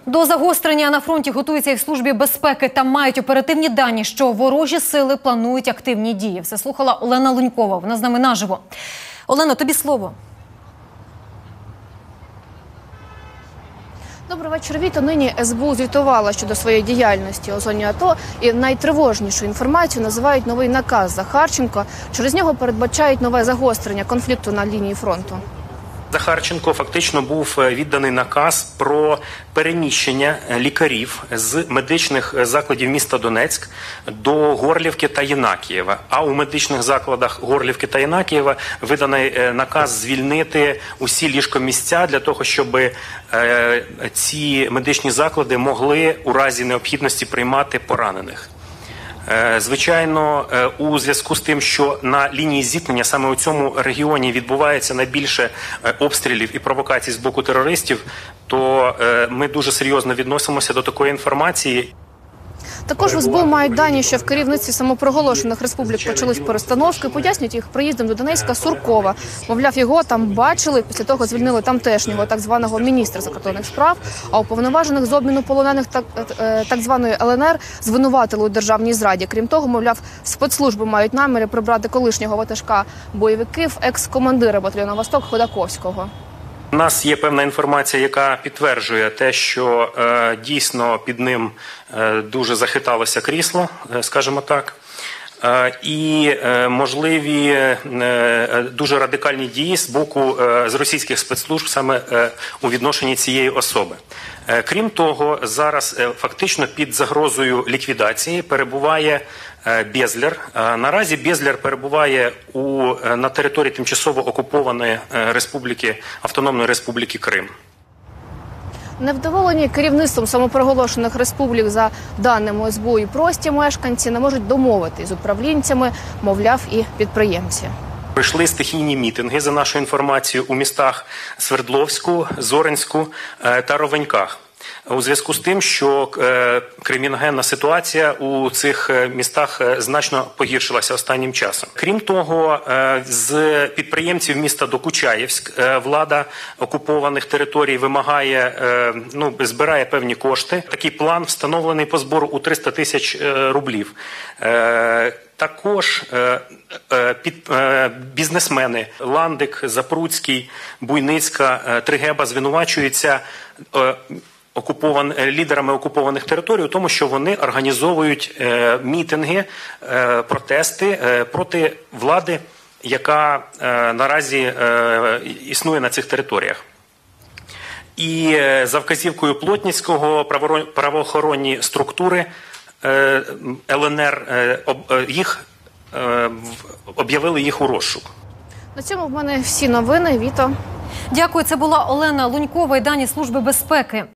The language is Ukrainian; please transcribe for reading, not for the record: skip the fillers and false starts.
До загострення на фронті готуються і в Службі безпеки. Там мають оперативні дані, що ворожі сили планують активні дії. Все слухала Олена Лунькова. Вона з нами наживо. Олено, тобі слово. Добрий вечір, Віто. Нині СБУ звітувала щодо своєї діяльності у зоні АТО. І найтривожнішу інформацію називають новий наказ Захарченка. Через нього передбачають нове загострення конфлікту на лінії фронту. Захарченко фактично був відданий наказ про переміщення лікарів з медичних закладів міста Донецьк до Горлівки та Єнакієва. А у медичних закладах Горлівки та Єнакієва виданий наказ звільнити усі ліжкомісця для того, щоб ці медичні заклади могли у разі необхідності приймати поранених. Звичайно, у зв'язку з тим, що на лінії зіткнення саме у цьому регіоні відбувається найбільше обстрілів і провокацій з боку терористів, то ми дуже серйозно відносимося до такої інформації. Також в СБУ мають дані, що в керівництві самопроголошених республік почались перестановки. Пояснюють їх приїздом до Донецька Суркова. Мовляв, його там бачили, після того звільнили тамтешнього так званого міністра закордонних справ, а уповноважених з обміну полонених так званої ЛНР звинуватили у державній зраді. Крім того, мовляв, спецслужби мають наміри прибрати колишнього ватажка бойовиків, екс-командира батальйону «Восток» Ходаковського. У нас є певна інформація, яка підтверджує те, що дійсно під ним дуже захиталося крісло, скажімо так, і можливі дуже радикальні дії з боку з російських спецслужб саме у відношенні цієї особи. Крім того, зараз фактично під загрозою ліквідації перебуває Безлер. Наразі Безлер перебуває на території тимчасово окупованої Автономної Республіки Крим. Невдоволені керівництвом самопроголошених республік, за даними СБУ, і прості мешканці не можуть домовитись з управлінцями, мовляв, і підприємці. Прийшли стихійні мітинги, за нашою інформацією, у містах Свердловську, Зоринську та Ровеньках. У зв'язку з тим, що криміногенна ситуація у цих містах значно погіршилася останнім часом. Крім того, з підприємців міста Докучаєвськ влада окупованих територій вимагає, збирає певні кошти. Такий план встановлений по збору у 300 тисяч рублів. Також бізнесмени Ландик, Запруцький, Буйницька, Тригеба звинувачуються лідерами окупованих територій у тому, що вони організовують мітинги, протести проти влади, яка наразі існує на цих територіях. І за вказівкою Плотницького правоохоронні структури ЛНР об'явили їх у розшук. На цьому в мене всі новини. Віто. Дякую. Це була Олена Лунькова і дані Служби безпеки.